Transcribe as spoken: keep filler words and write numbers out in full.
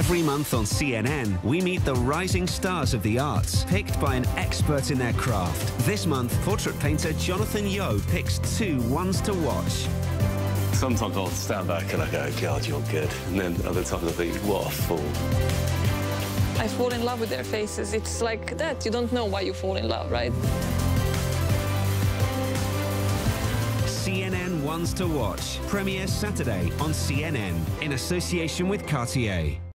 Every month on C N N, we meet the rising stars of the arts, picked by an expert in their craft. This month, portrait painter Jonathan Yeo picks two ones to watch. Sometimes I'll stand back and I go, God, you're good. And then other times I think, what a fool. I fall in love with their faces. It's like that. You don't know why you fall in love, right? C N N Ones to Watch. Premiere Saturday on C N N in association with Cartier.